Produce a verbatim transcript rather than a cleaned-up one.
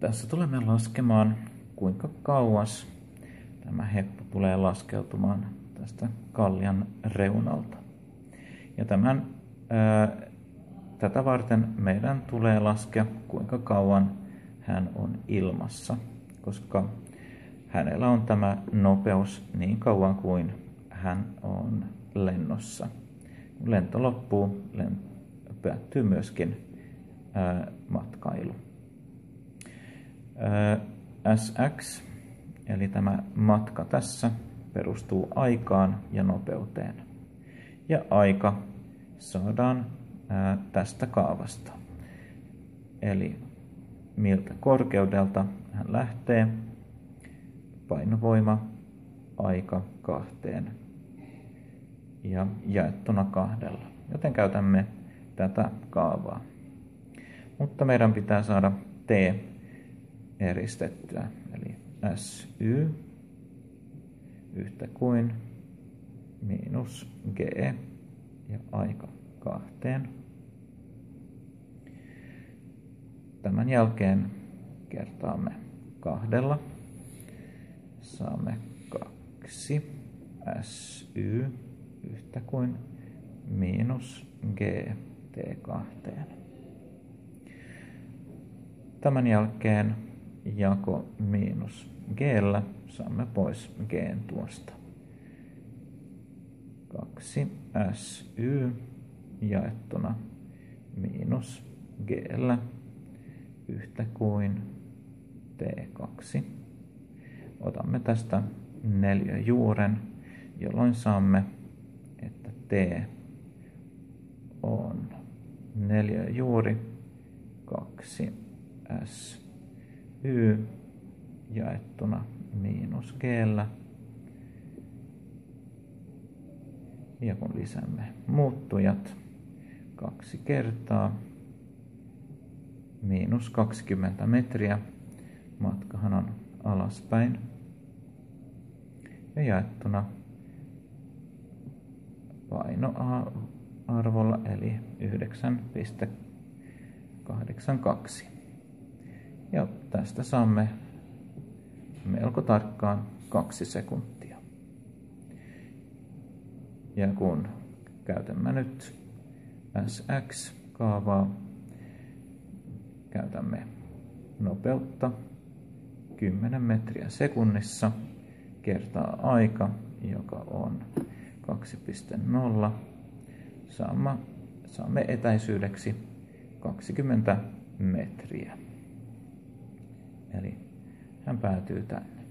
Tässä tulemme laskemaan, kuinka kauas tämä heppu tulee laskeutumaan tästä kallion reunalta. Ja tämän, ää, tätä varten meidän tulee laskea, kuinka kauan hän on ilmassa, koska hänellä on tämä nopeus niin kauan kuin hän on lennossa. Kun lento loppuu, päättyy myöskin ää, matkailu. Ää, S X, eli tämä matka tässä, perustuu aikaan ja nopeuteen. Ja aika saadaan ää, tästä kaavasta. Eli miltä korkeudelta hän lähtee, painovoima, aika kahteen ja jaettuna kahdella. Joten käytämme tätä kaavaa. Mutta meidän pitää saada T eristettyä, eli S Y yhtä kuin miinus G ja aika kahteen. Tämän jälkeen kertaamme kahdella. Saamme kaksi S Y yhtä kuin miinus G T kahteen. Tämän jälkeen jako miinus G:llä saamme pois G:n tuosta. kaksi S Y jaettuna miinus G:llä yhtä kuin T kaksi. Otamme tästä neliöjuuren, jolloin saamme, että T on neliöjuuri kaksi S Y jaettuna miinus G:llä. Ja kun lisäämme muuttujat kaksi kertaa, miinus kaksikymmentä metriä, matkahan on alaspäin, ja jaettuna painoarvolla eli yhdeksän pilkku kahdeksankymmentäkaksi. Ja tästä saamme melko tarkkaan kaksi sekuntia. Ja kun käytämme nyt S X-kaavaa, käytämme nopeutta kymmenen metriä sekunnissa kertaa aika, joka on kaksi pilkku nolla. Saamme, saamme etäisyydeksi kaksikymmentä metriä. Eli hän päätyy tänne.